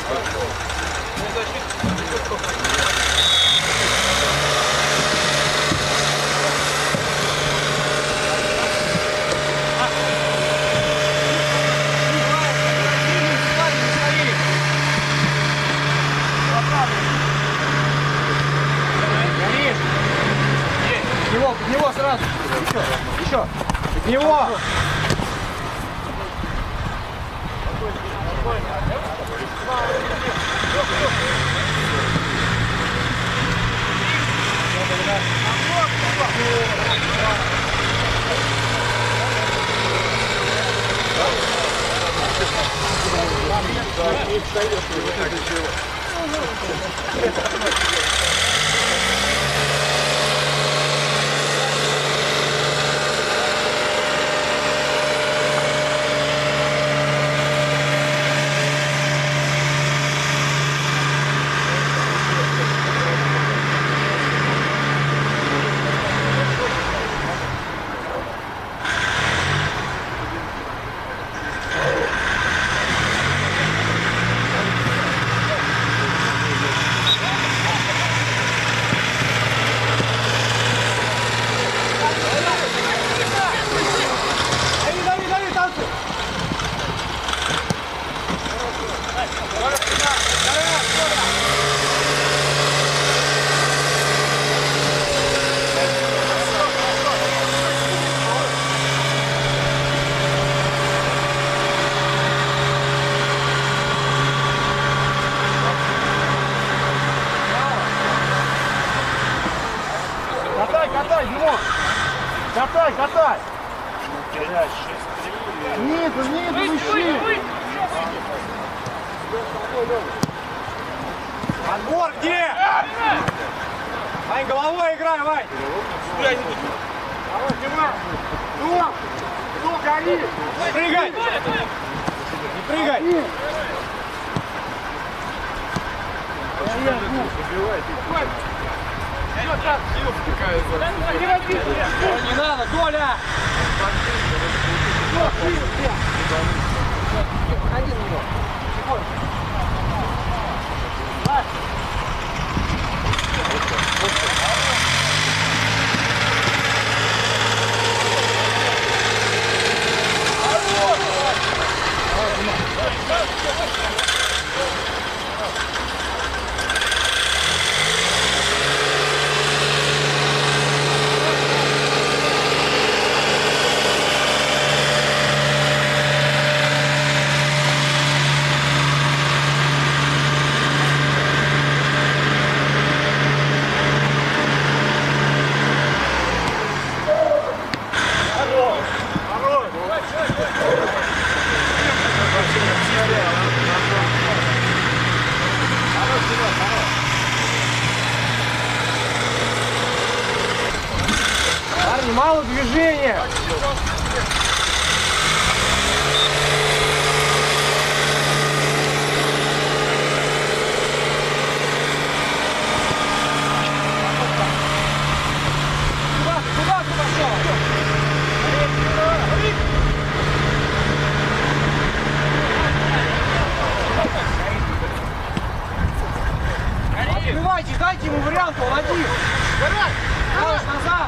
Под него сразу. Еще. Под него. Катай, Димон! Катай! Ниже, ищи! Отбор где? Вань, головой играй, Вань! Давай, снимай! Ну, гори! Не прыгай! Не прыгай! Не надо, Толя! Ходи на него. Парни, мало движения. Куда пошел? Открывайте, дайте ему вариант, он один. Давай назад.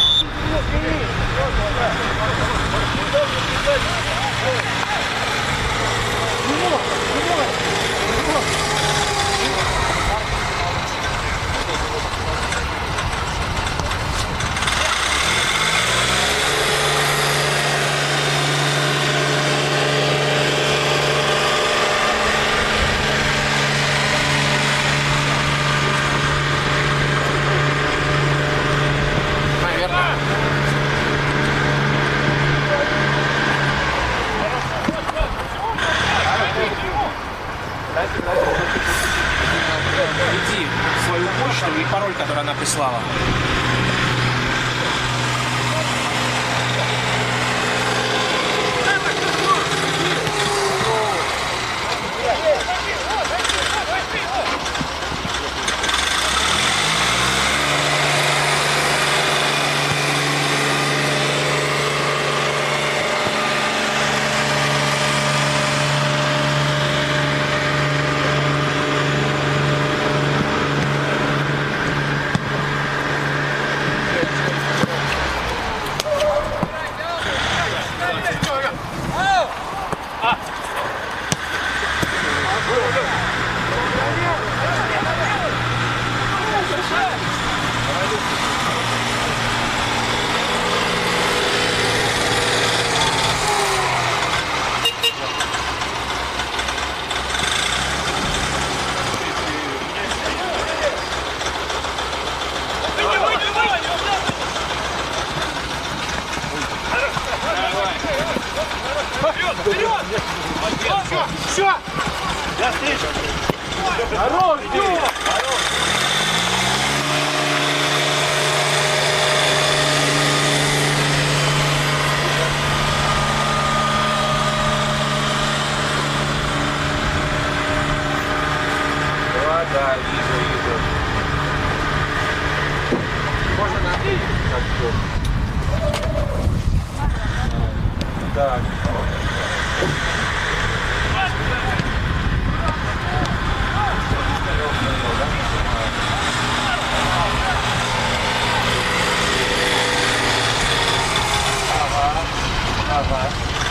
Введи свою почту и пароль, который она прислала. Хорош, Дим! Да, вижу. Можно на 3? Так. Ага.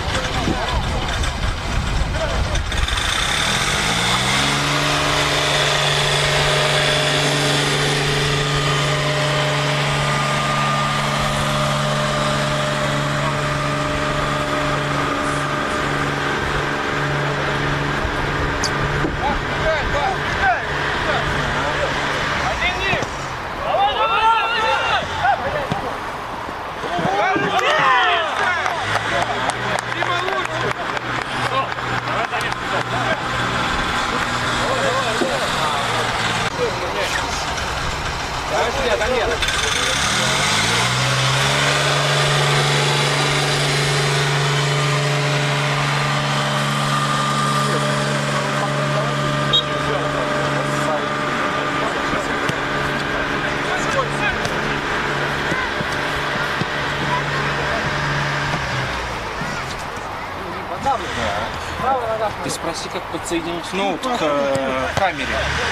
Ты спроси, как подсоединить ноут к камере.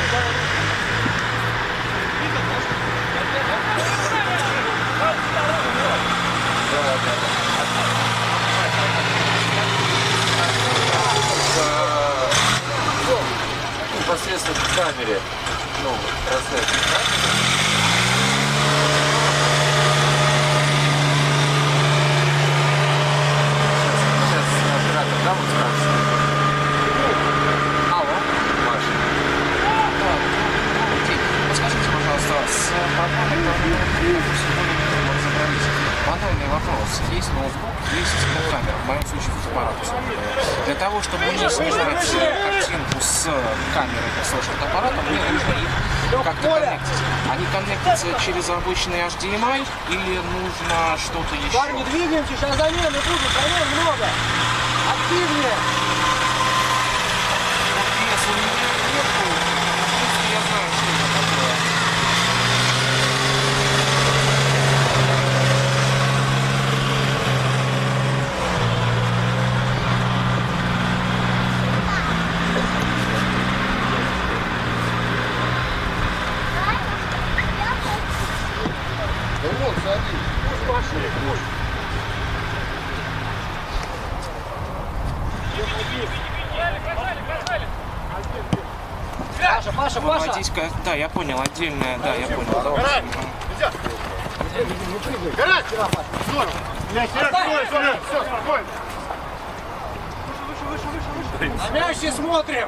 Непосредственно к камере. Ну, трансляции. Сейчас оператор, да, вот спрашивает. Алло, Маша. Подскажите, пожалуйста, с программой разобрались. Банальный вопрос. Есть ноутбук, есть камера, в моем случае фотоаппарат. Для того, чтобы мне снижать картинку с камеры с фотоаппаратом, мне нужно их как-то коннектить. Они коннектятся через обычный HDMI или нужно что-то еще? Парни, двигаемся, сейчас замены будут, замен много. Активнее. Если у меня нету, я знаю, что это такое. Вот, садись. Пусть пошли, пусть. Паша, Выводить, да, я понял, отдельная, да, я понял. Горать! Горать! Здорово! Все, спокойно! Выше! На мяч и смотрим!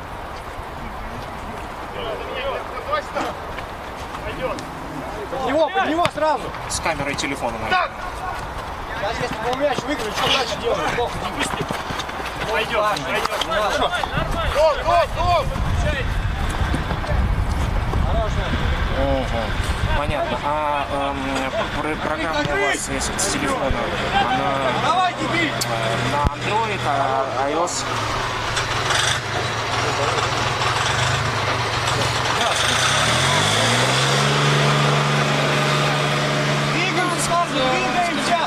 Под него сразу! С камерой телефона, наверное. Сейчас, если бы мяч выиграли, что дальше делать? Плохо, не пусти. Пойдет. Хорошо. Гоп! Понятно. А программа у вас, если с телефона, она на Android, iOS? Двигаемся!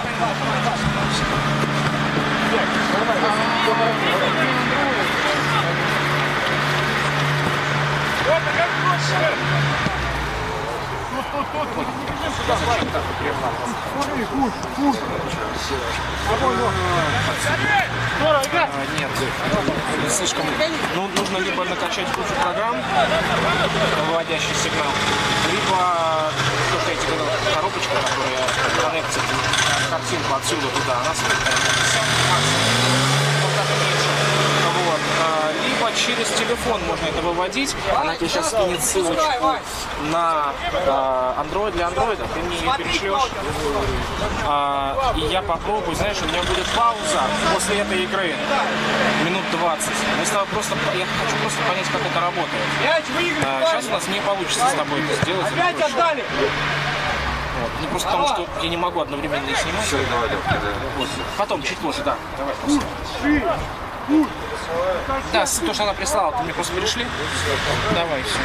Нет, слишком. Ну, нужно либо накачать кучу программ, выводящий сигнал, либо то, что я тебе говорил, коробочка, которая коннектит картинку отсюда туда, она стоит максимум. Вот. либо через телефон можно это выводить. Она тебе сейчас скинет ссылочку на Android для андроида, ты мне ее перешлешь. И я попробую, знаешь, у меня будет пауза после этой игры, минут 20. Мы с тобой я хочу просто понять, как это работает. Сейчас у нас не получится с тобой это сделать. Опять отдали! Вот. Не просто потому, что я не могу одновременно их снимать. Все, Вот. Потом, чуть позже, да. Давай после. Да, то, что она прислала, ты мне просто перешли. Давай, все.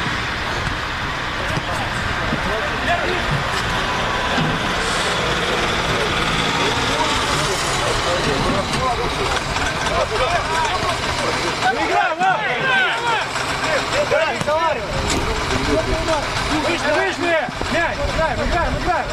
Вышли! Мяч! Играем!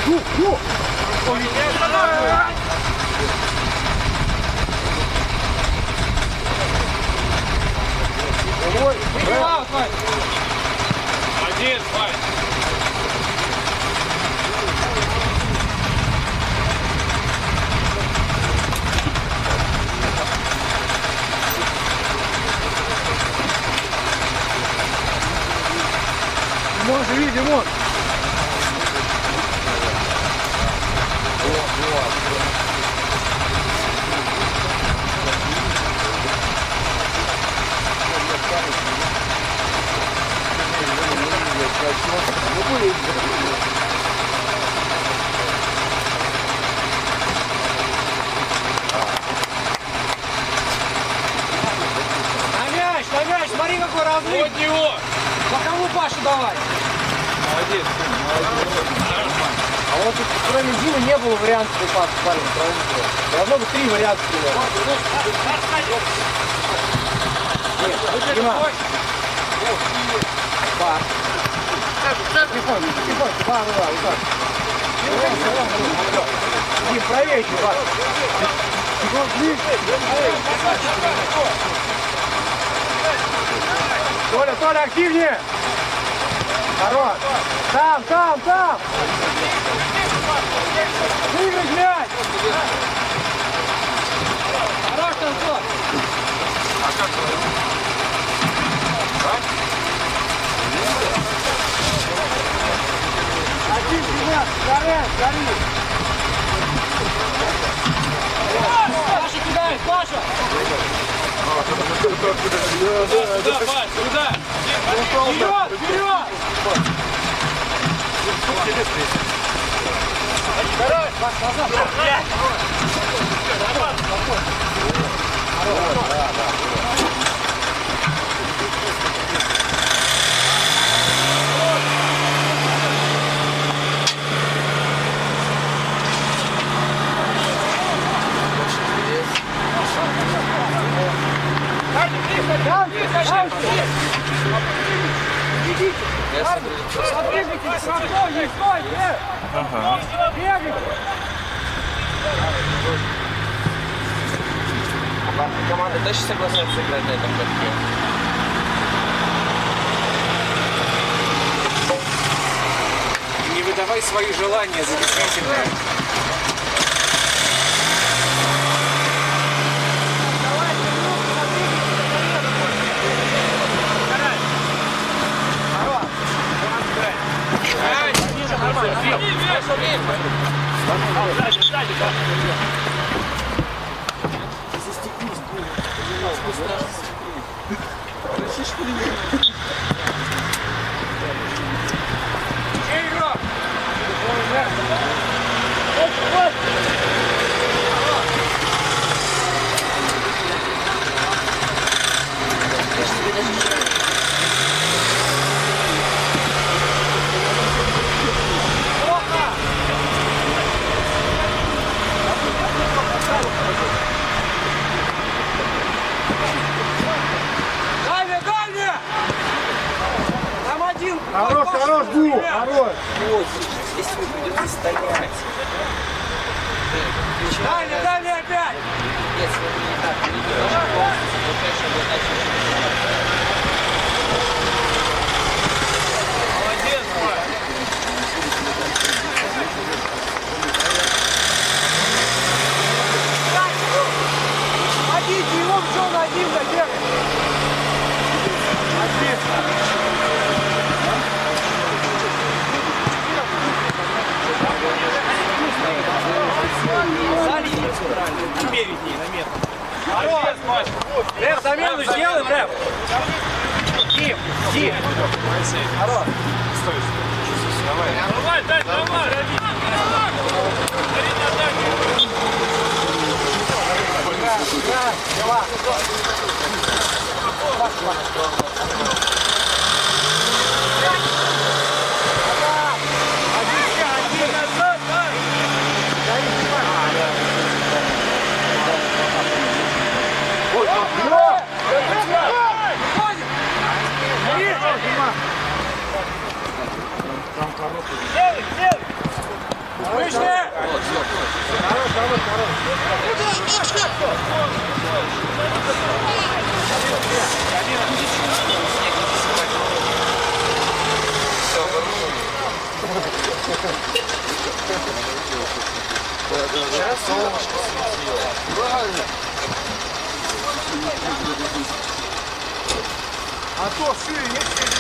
Один, Вань. Димон, живи, Димон! На мяч, смотри, какой разрыв! От него! По кому Пашу давай? Молодец. А вот тут, кроме Димы, не было вариантов паса, парень. Должно быть 3 варианта. Нет, Дима. Бар. Телефон, бар, вот так. Дим, правее, бар. Толя, активнее! Хорош! Там! Выиграть мяч! Хорош, Танцор! Один, гори! Паша кидает, Паша! Куда, Вань, куда? Вперед! Второй! Назад! Команда точно согласится играть на этом катке? Не выдавай свои желания за действительное. Хорош, Бу! Хорош! Если вы придется стрелять. Дальше опять! Если вы не так перейдете, то, конечно, вы начнете. Молодец, Вань. Ходите, его все на один забегать! Иди. Хорош. Давай, дай, давай. А то шире, если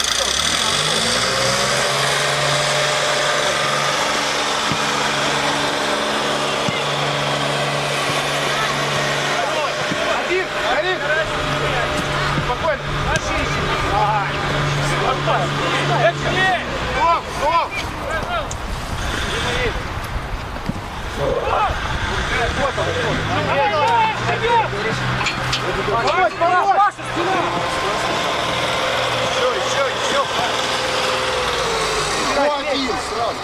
спокойно. Еще сразу.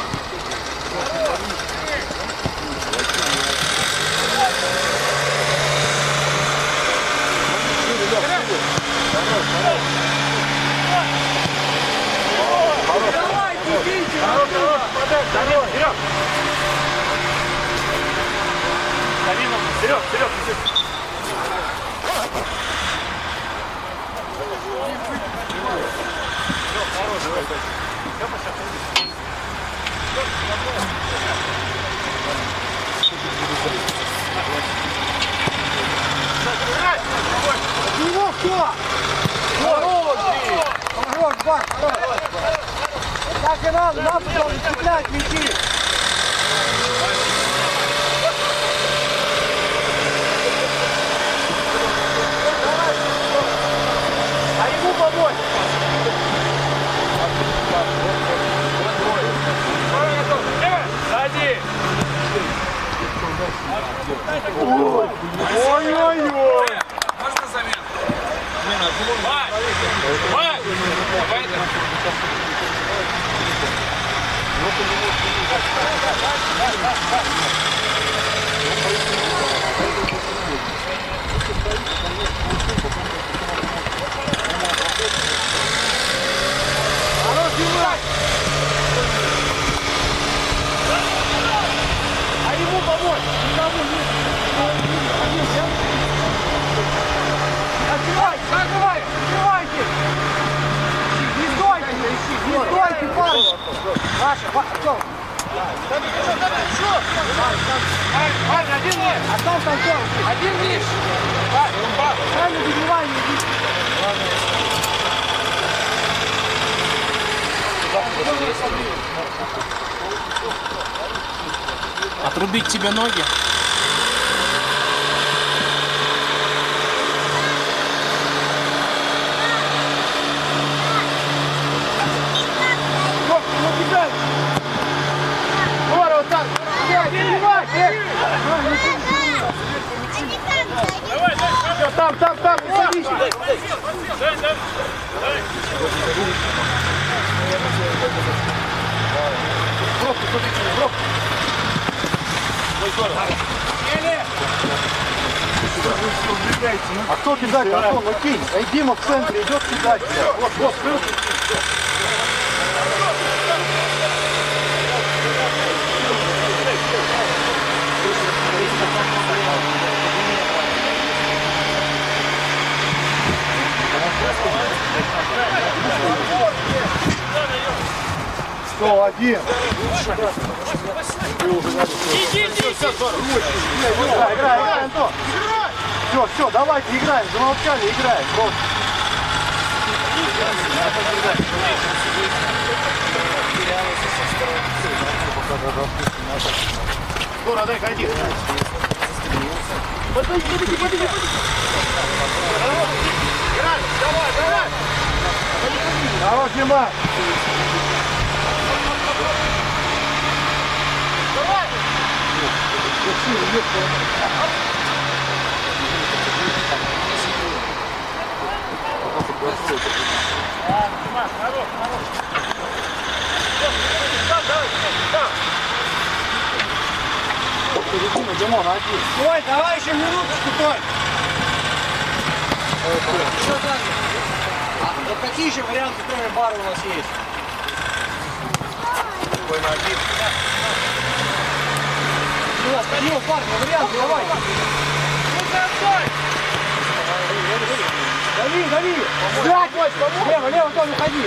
Вперед, вперед, вперед. Его кто? Хорош, Бак, хорош. Так и надо, потом цеплять мячи. А ему помочь. Сзади. Ой-ой-ой. Можно замену? Давай. Давай. А ему помочь. Никому нет. Открывайте, открывайте, открывайте. Не стойте, не стойте, Павел. Маша, Артем. Вань, один нет. Остался Артем. Один лишь. Правильно добивай, не иди. Отрубить тебе ноги? Там, не садись. Бровку, смотрите, бровку. А кто кидать? Антон, ну кинь. Эй, Дима в центре идет кидать. Вот, скрыл. Что, один? Играй, Антон. Все, давайте играем. Замолчали, играем. Просто. Скоро, дай, ходи. Подойди. Играй, давай. Хорош, Дима! Давай! Димон, один. Ой, давай еще минуточку, Толь. Что так? Вот какие еще варианты, кроме бара, у нас есть? Бой на один. Ну, сходил в бар, на варианты, давай. Дави, дави. Лево, лево, Толь, уходи.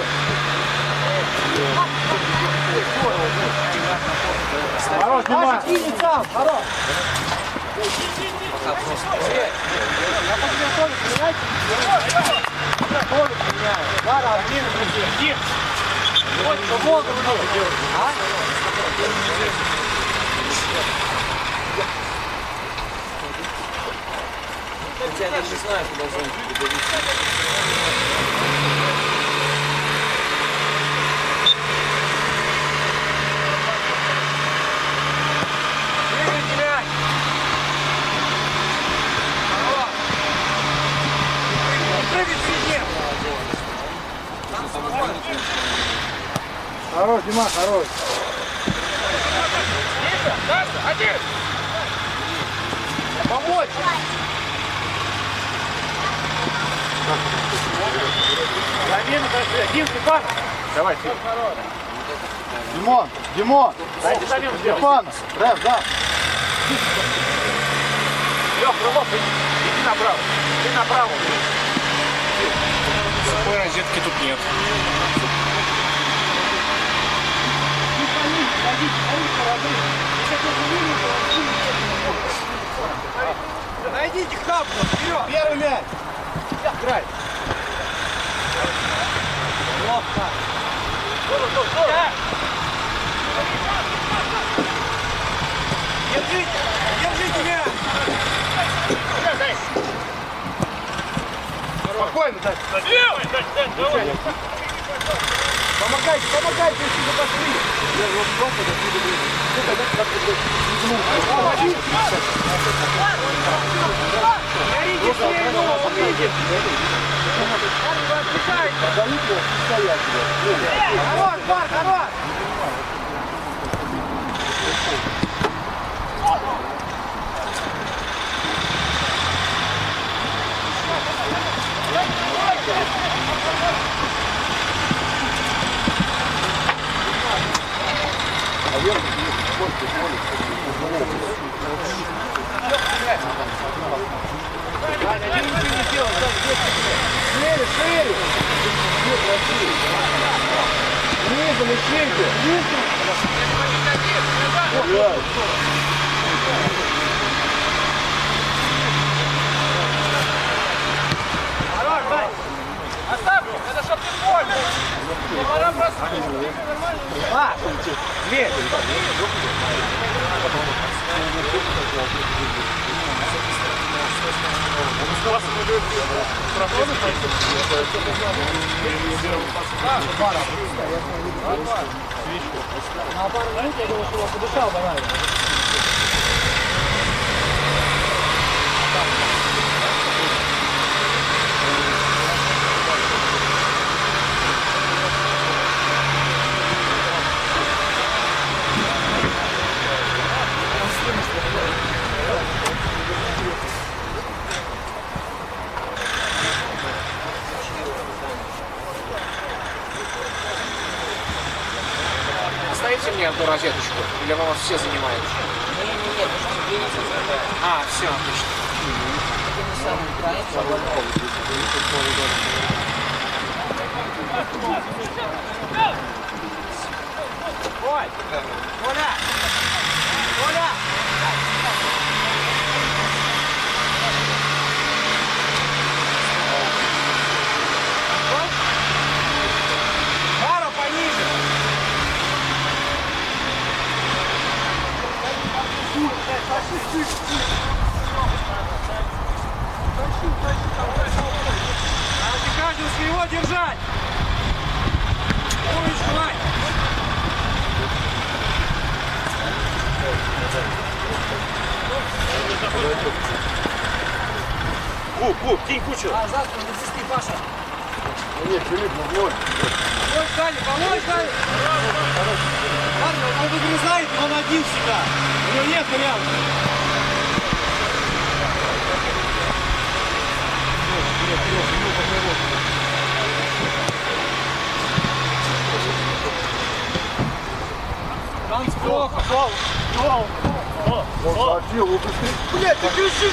Хорош, Дима! Кинет сам, хорош! Я после тоже понимаете? Тоже понимаю. Ладно, один, иди. Вот, что Волга много делать. А? Хотя я даже не знаю, куда зонт добавить. Хорош, Дима, хорош. Один! Помочь! Замена, Дим, Степан! Давай, ты. Димон, Димон! Дайте замену сделать. Степан, Рэв, да! Лёх, Крылов, иди направо. Ты направо. Такой розетки тут нет. Найдите хапку, вперед! Первый мяч! Играй! Ловко! Держите! Держите мяч! Спокойно, Дать! Помогайте, помогайте, если вы пошли! Я вот просто Горите смело, он видит! Хорош, Бар, хорош! Шире, шире! Ниже, лечите! Оставь! Это чтоб ты больно! Пора просто! А! Дверь! На пару минут я думал, что он подышал банально. Оставите мне одну розеточку? Или вам вас все занимают? Нет, А, все, отлично. Ой! Коля! Коля! Пара пониже! Надо каждого своего держать! звук, кинь кучу. А, завтра на цисты, Паша. Нет, Филипп, ну вновь. Помочь, Дани, помочь, Дани. Ладно, он выгрызает, он один всегда. У него нет вариантов. Танц плохо. Блядь, ты кричишь!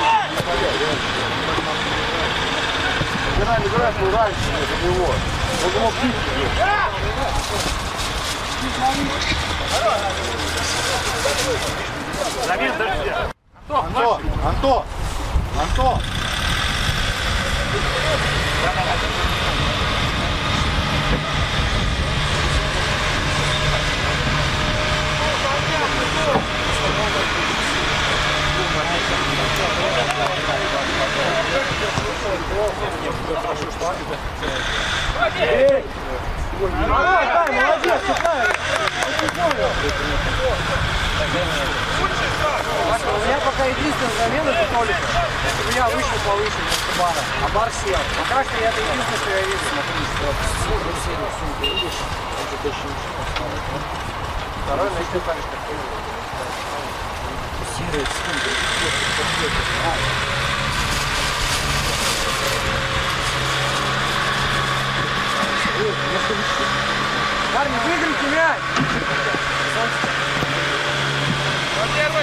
Набирай свой раньше за него. Он мог пить. Замес, подожди. Антон! Молодец, У меня пока единственная замена это Толик. Чтобы я вышел повыше вместо бара, а бар сел. Пока что это единственное, что я вижу. Смотри, серию сумку видишь? Второй начнет так же, как ты. Серия сумка. Парни, выиграйте мяч! Первый!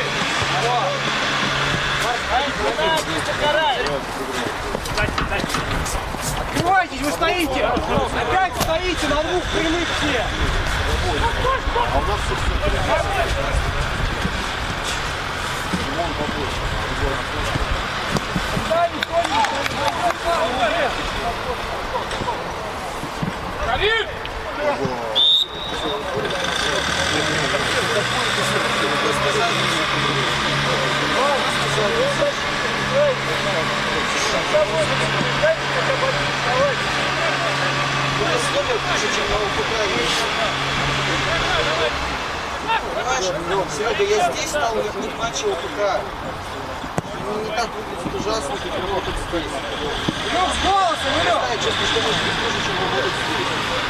Открывайтесь, вы стоите! Опять стоите на двух прямых все! А у нас Халид! Серега, я здесь стал не матча ОПК. Не так выглядит ужасно, как работать здесь. Лёг, с голосом, Я Лёг! знаю, честно, что может быть хуже, чем работать здесь.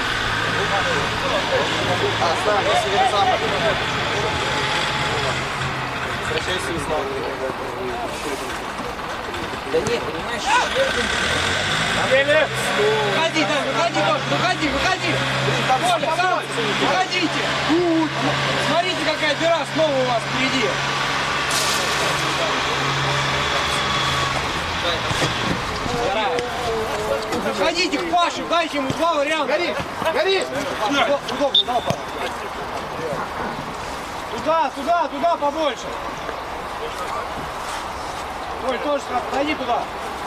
А, знаю, на северо-запад. Возвращайся в Ислам. Да нет, понимаешь, Выходи, Дань, выходи тоже, выходи! Коля, сам, выходите! Смотрите, какая дыра снова у вас впереди! Выходите к Паше, дайте ему два варианта! Гори! Удобно, дал, Паша. Туда побольше! Коль, тоже подойди туда!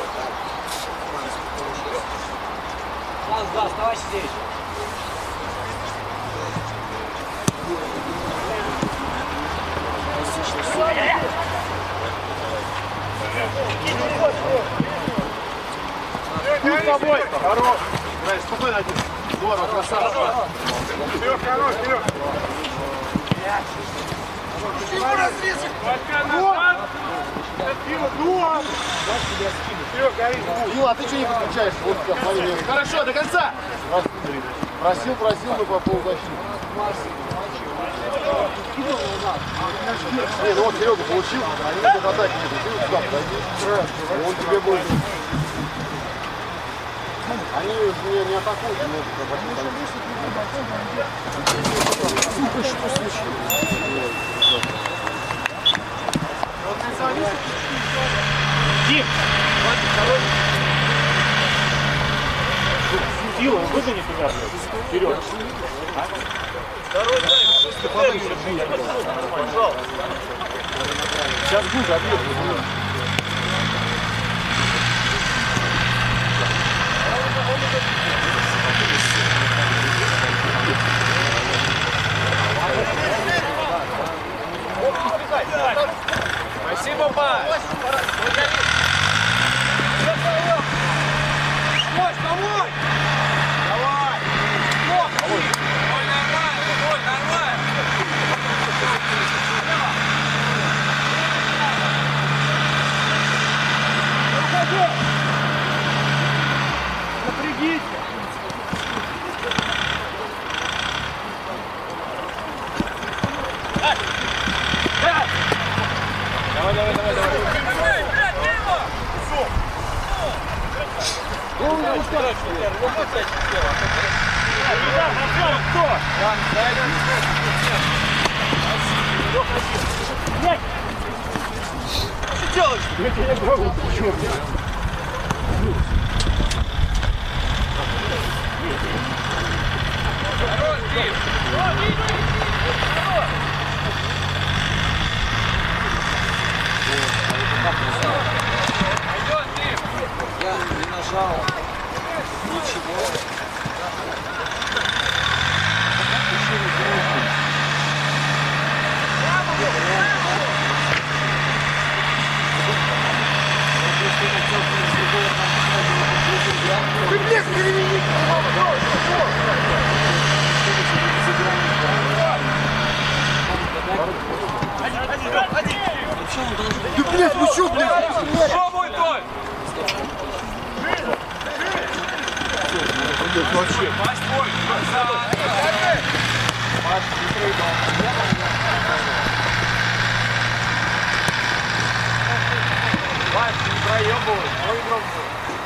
да, оставайся здесь. Ты с тобой! Хорош! Давай, спокойно один. Здорово, красавчик! Вперед, хорош, вперед! Фигу разрезать! Ила, а ты что не подключаешь? Вот, смотри, хорошо, до конца! Просил, мы по полузащите. Не, ну вот Серега получил, они идут атаки, ты вот сюда подойди, он тебе будет. Они не атакуют, но это что случилось? Дим! Сила, выгони туда, вперед. Пожалуйста. Сейчас будет объект. Спасибо, Паш! Помочь! Давай! Ой, нормально! Я не нажал ничего. Да, блядь, вы чё, блядь? Пробуй, Толь! Вообще. Пасть, Толь! Вась, не проебывай, ой, громко.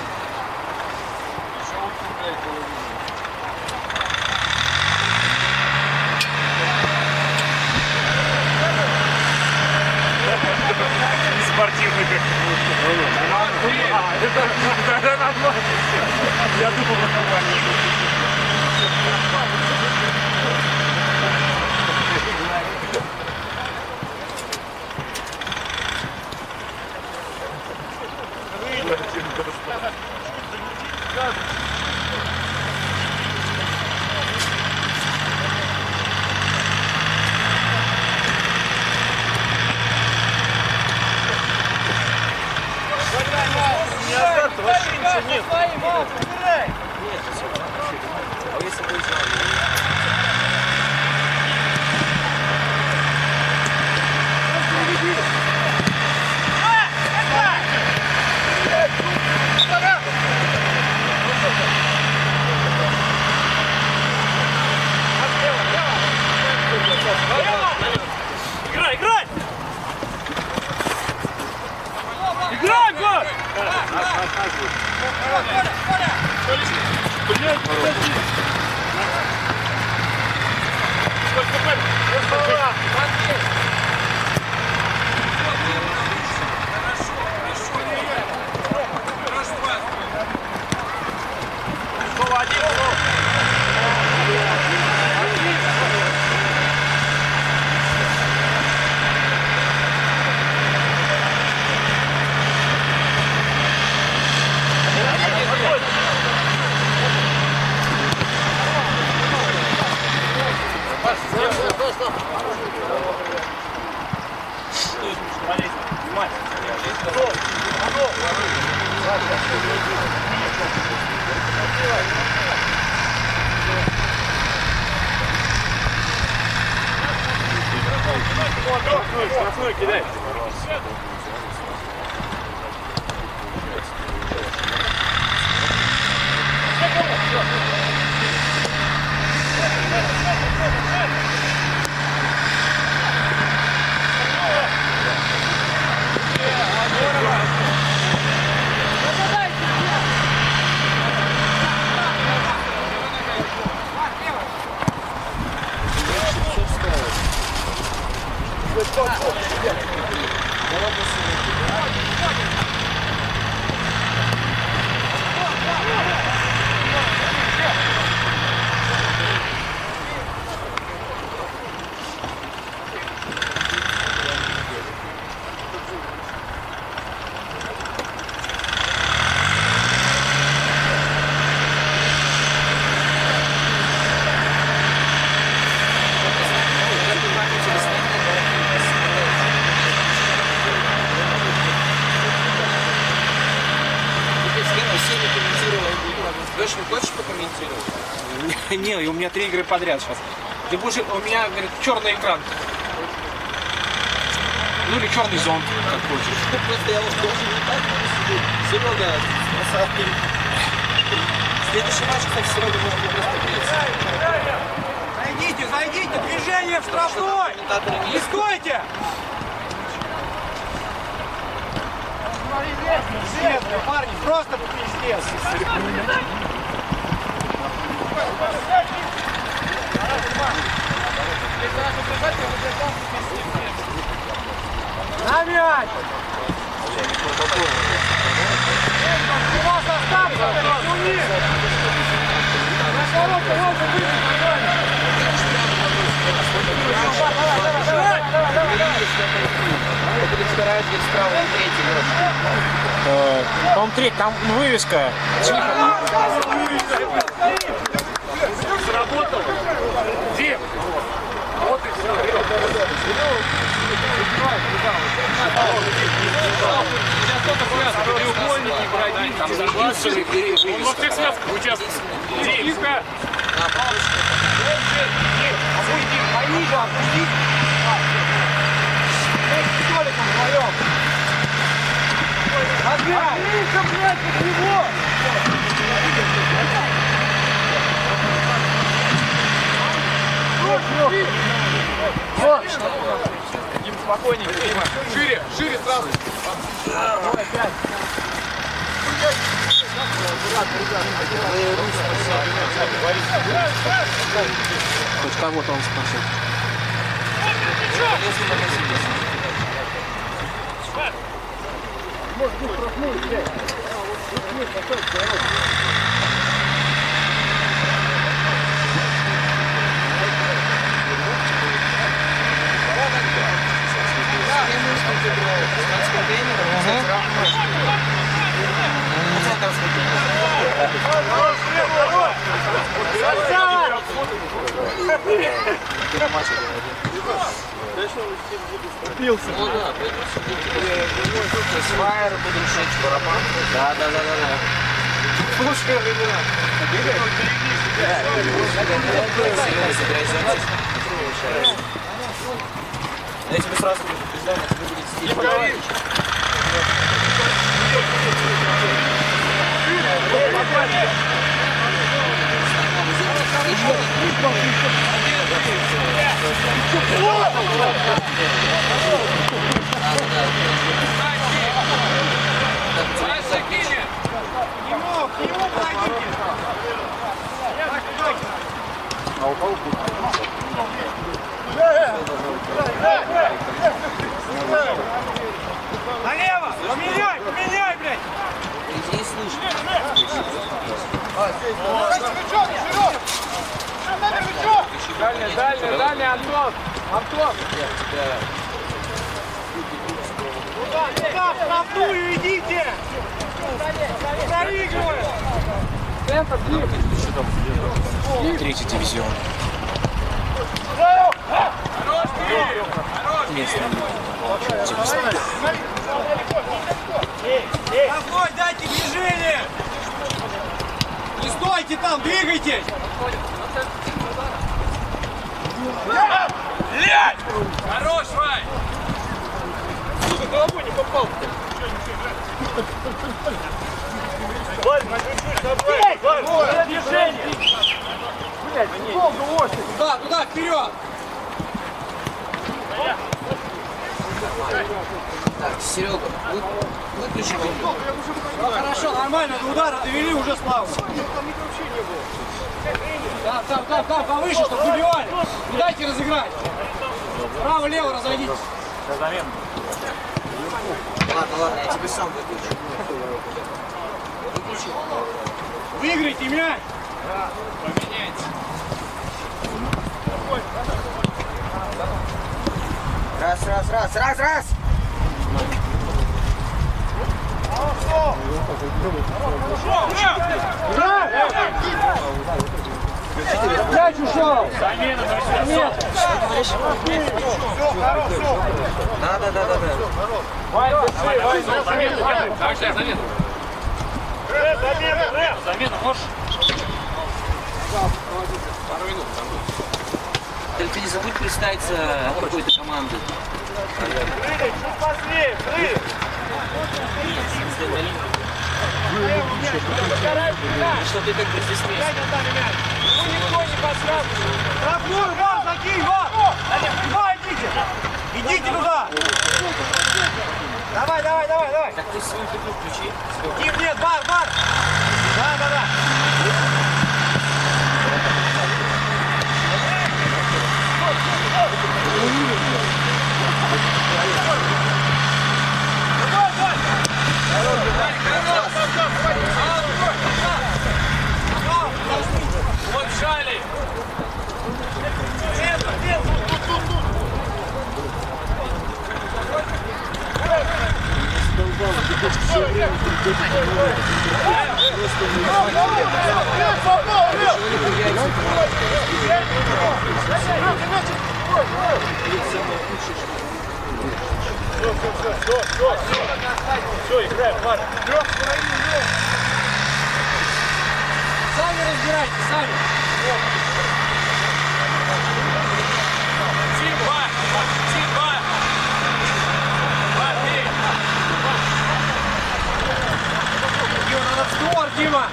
Спортивный как это нормально. Я думал, Нет. А если бы играй, играй! Играй, гол! Блядь, подожди! Штрафной кидай. Леш, не хочешь покомментировать? Не, у меня 3 игры подряд сейчас. Ты будешь, у меня, говорит, черный экран. Ну или черный зонт, как хочешь. Просто я вот должен не так сидеть. Серега, на самом деле. Следующий матч, кстати, Серега может просто Зайдите, движение в штрафной! Не стойте! Парни, просто пиздец! На мяч! У вас остался! На короткую ногу выйти! По-моему, треть, там вывеска. Сработал. Дим. Вот и все. Сейчас кто-то связка, треугольники, бродить, там забрасывает. Он во всех связках участвует. Димка. Пониже, опустить. Столиком вдвоем. Отбирай! Миша, блядь, от него! Дим, спокойненько, Дима. Шире, шире сразу. Хоть кого-то он спасет. Может быть, проснулись, блядь. Фаер будем шить барабан. Да. Слушай, я тебе сразу предупреждаю, это будет стиль. Налево! Поменяй, блядь! Иди, слышь. Дальний, Антон! Туда, вправду идите! Проигрывай! Центр, Третий дивизион. Местный. Стой, дайте движение! Не стойте там, двигайтесь! Блядь! Хорош, Вань! Сука, головой не попал. Вань, Вань, Вань, движение! Блядь, долго очередь! Туда, вперед! Так, Серега, выключи его. Хорошо, нормально, до удара довели уже славно. Там, повыше, чтобы выбивали. Не дайте разыграть. Право-лево разойдитесь. Ладно, я тебе сам выключу. Выключи. Выиграйте мяч. Поменяйте. Раз. Мяч ушел. Замена, Да. Вань, замена делай. Так, сейчас, замена. Замена, можешь? Пару минут. Только не забудь представиться от какой-то команды. Что ты как бы здесь место? Никто не подсказывает. Штрафную, Вар, закинь, Вар. Туда идите. Идите туда. Давай. Так ты свою фигню включи. Дим, нет, Бар. Да. Все, играем, ладно. Сами разбирайте, сами. Тим-2! Тим-2! Дима, надо в створ, Дима.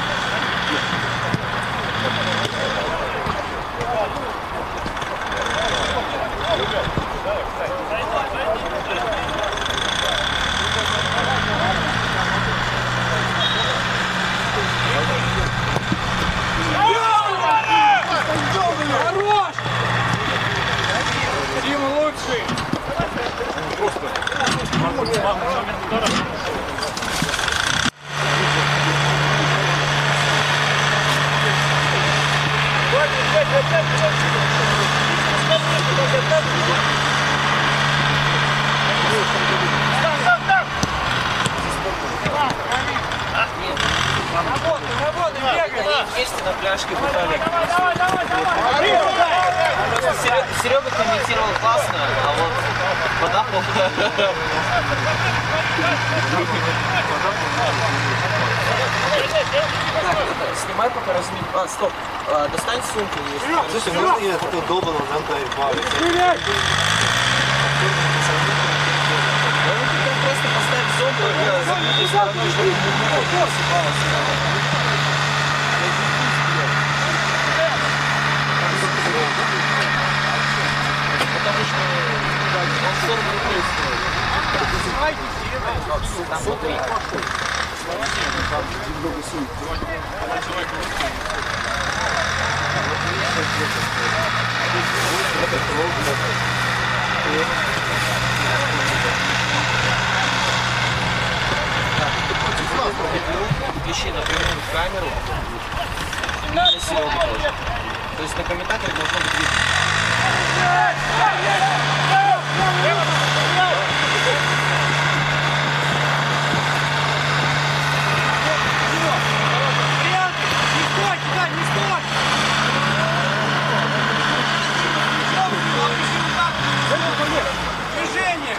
Хорош! Дима лучший! Работай, бегай! Вместе на пляжке бухали. Давай! Серега комментировал классно, а вот вода плохо. Снимай пока размин. А, стоп. Достань сумку. Слушай, можно я такой долбанный надо избавиться? Просто поставить зомбу, чтобы не посыпалось. Потому что он 40 рублей стоит. Там внутри. Включи напрямую в камеру. И на Серегу тоже. То есть на комментаторе должно быть видно. Движение!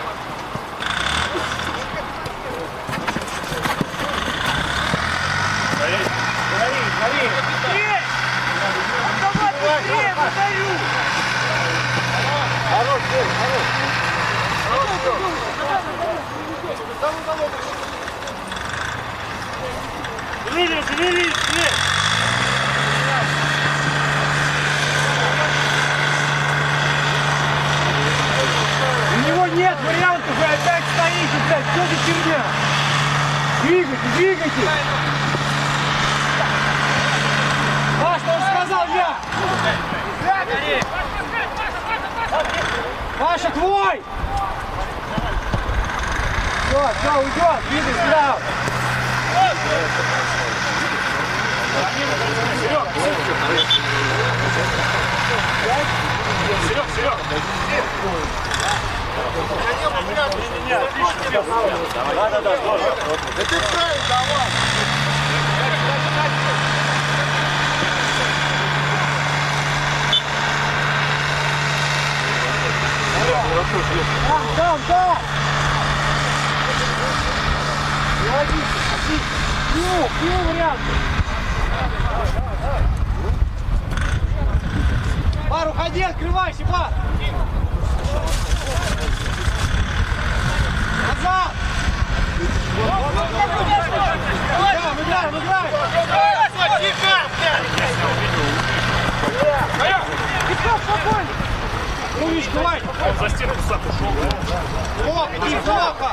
Гори! Давай быстрее, повторю! Хорош, Живи! У него нет вариантов, вы опять стоите, блядь, что за херня? Двигайте! А, что он сказал я? Паша, твой! Все, уйдет, двигай сюда! Серег! Да, здорово. Да ты правильно, давай. Там! Не водите, пью вариант. Бар, уходи, открывайся, Бар. Назад! Играем! Тихо, спокойно! Умничка, давай! Он за стену сам ушел. Плохо!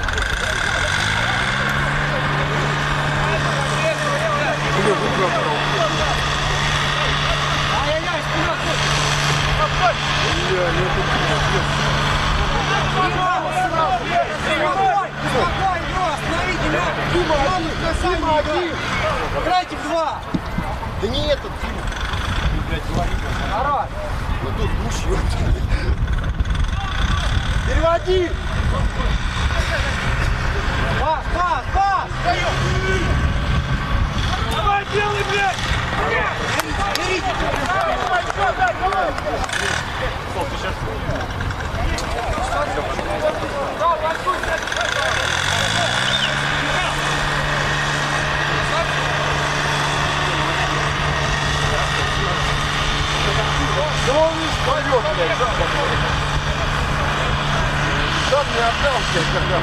Ай-яй-яй, Спокойно, остановите меня! Дима, один! Играйте в два! Да не этот, Дима. Блядь, говори. Народ! Ну тут гусь, ёпта. Переводи! Пас, пас, пас! Давай, белый, блядь! Да он не спорёт, блядь, сам не отдал, блядь, когда...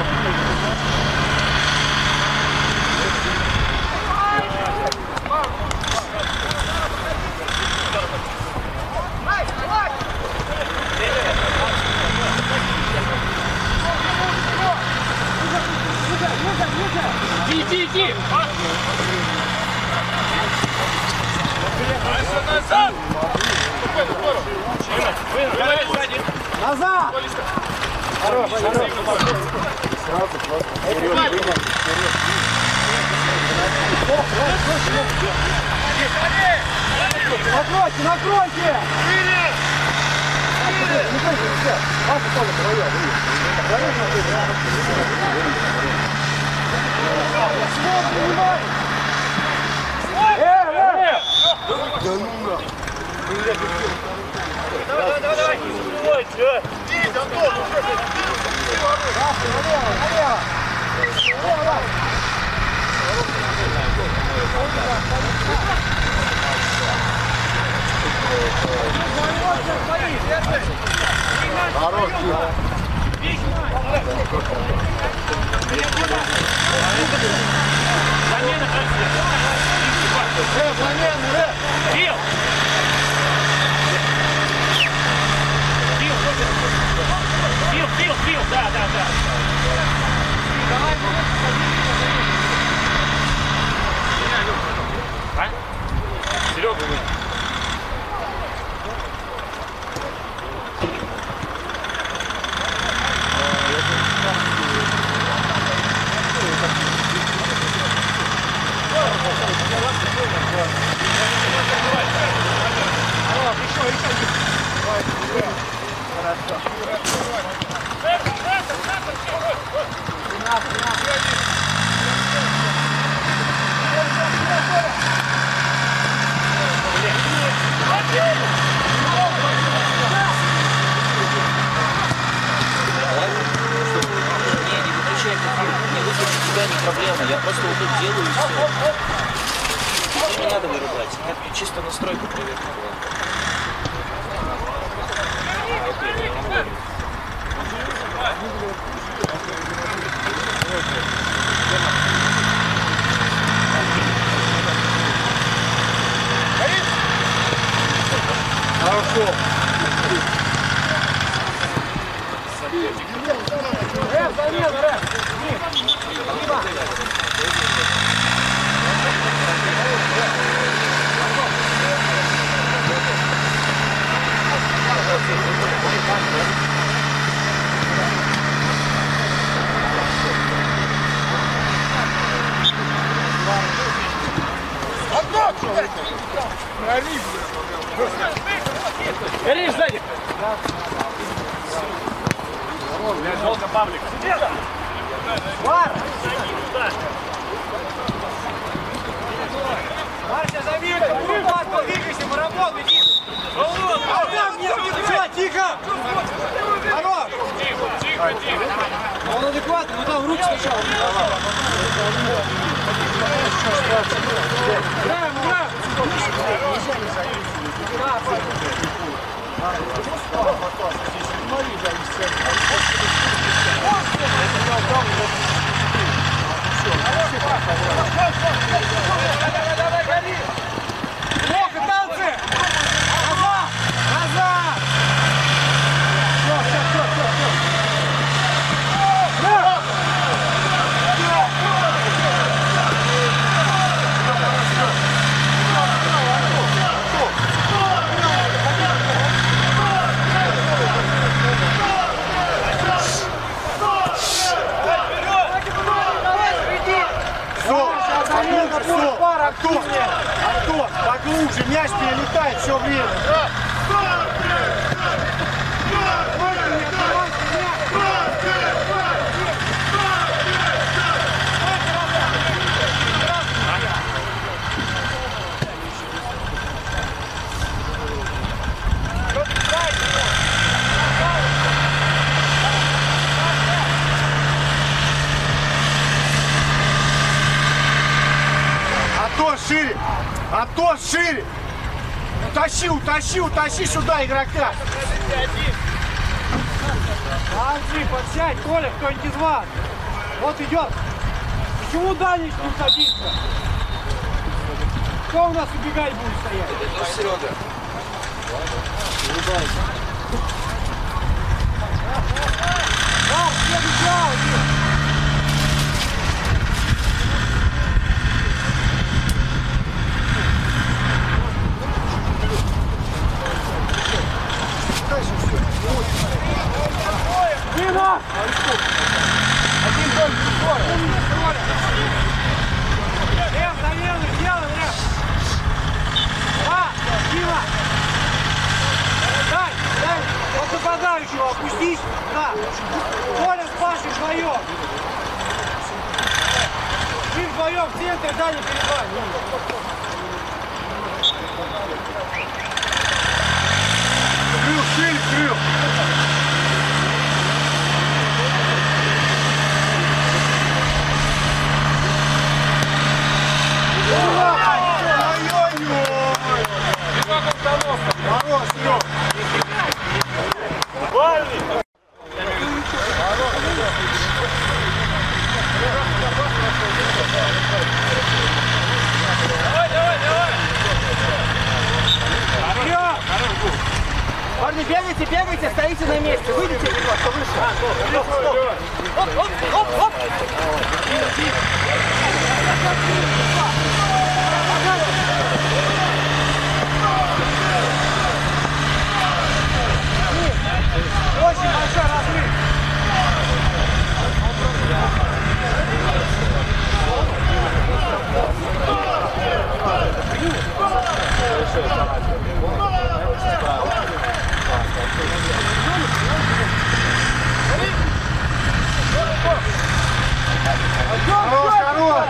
Иди, иди! Назад! Хорош, хорош. Накройте, накройте! Давай, давай, давай! Ой, чё? Иди, Антон! Налево, налево! Налево! Хорош, Замена, замена, Бил! Бил, да. А? Серега, вы. Не проблема, я просто вот тут делаю и все. Не надо вырубать. Нет, чисто настройку проверки была. Хорошо. Замена, Рэп! Горишь сзади! Блядь, долго Павлик. Вар! Марcia, замена! Марко, двигайся, марафон, иди! Все, тихо! Хорош! Он адекватный, но там руки сначала. Играем, играем! Давай, гори! Плохо, танцы! Назад! Назад! Все. Антон, поглубже, мяч перелетает все время. Антон, шире! Утащи сюда игрока! Андрей, подсядь, Коля, кто-нибудь из вас. Вот идет. Почему Данич не садится? Кто у нас убегать будет стоять? Ну, Серега. Следующий аут. Дима! Один только скоро. Лев, наверное, сделай, Лев. Да, Дима. Дай. Вот нападающего опустись. Да. Коля с Пашей вдвоем. Вы вдвоем в центре, Даня перед вами. Крыл! Хорош, Серег! Парни, бегайте, стоите на месте. Выйдите немножко выше. Оп. Очень большой разрыв. Хорош!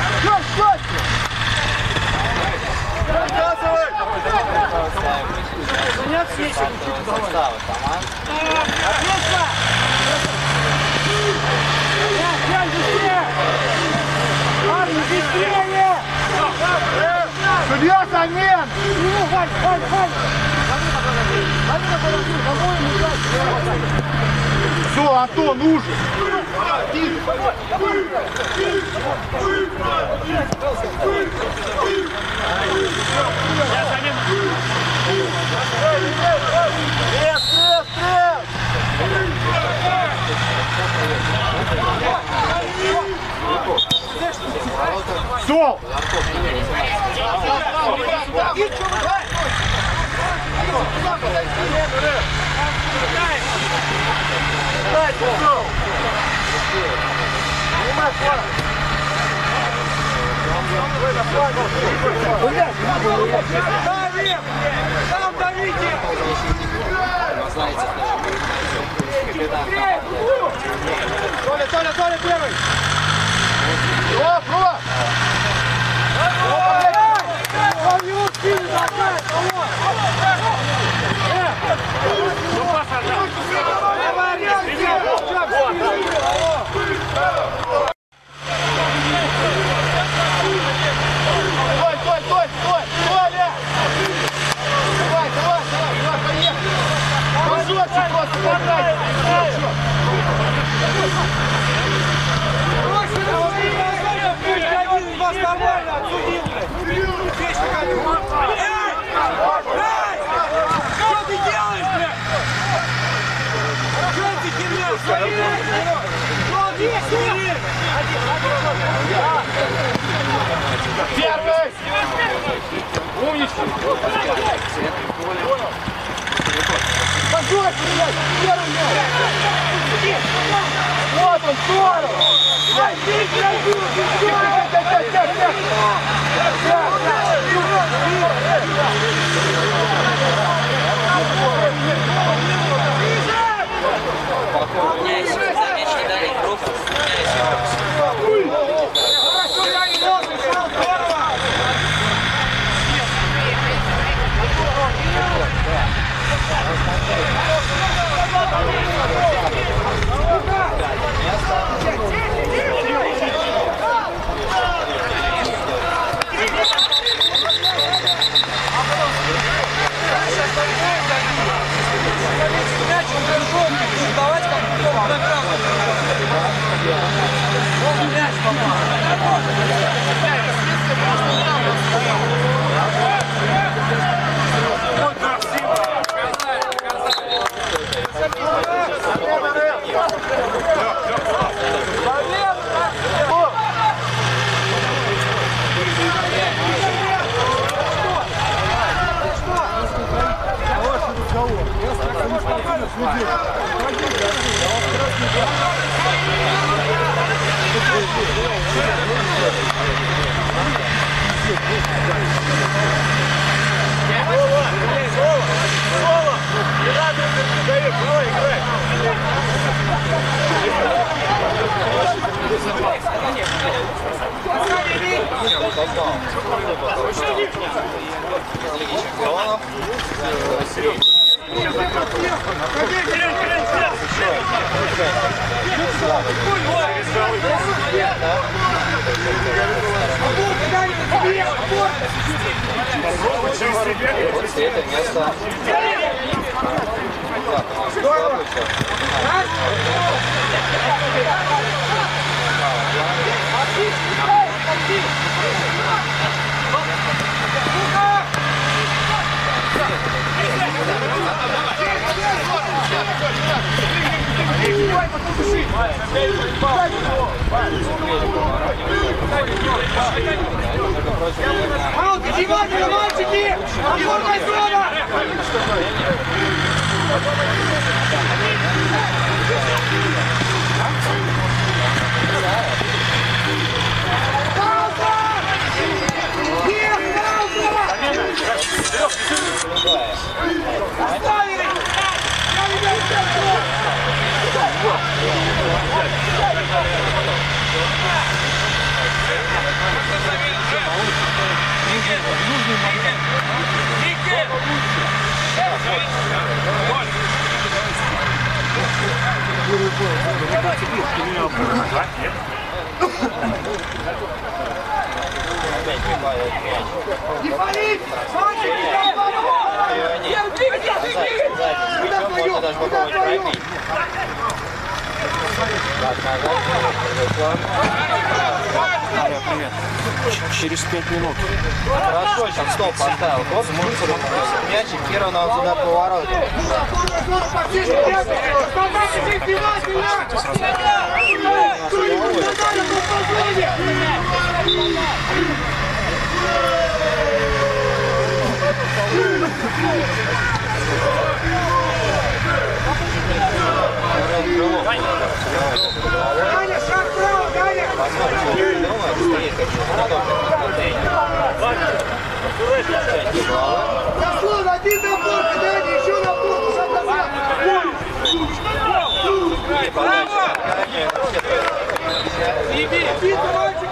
Нет, свечи. Отлично! Нет, быстрее! Парни, быстрее! Судья, замен! Валь! Все, Антон, ужин! Сол! Там давите! Толя, первый! Он не успел нажать! Первый! Умничка! Пошел, блядь! Первый мяч! Вот он, здорово! Внимательно, мальчики! Опорная зона! Не палить! Привет. Через 5 минут. Хорошо, сейчас стоп поставил. Вот мячик, первый надо туда поворот. Даня, шаг вправо, Даня! Заслон, один на порку, Даня, еще на порку, шаг назад! Один мальчик!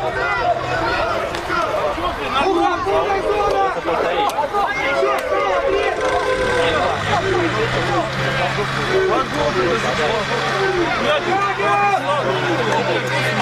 Ура, полная зона! Еще вправо, три!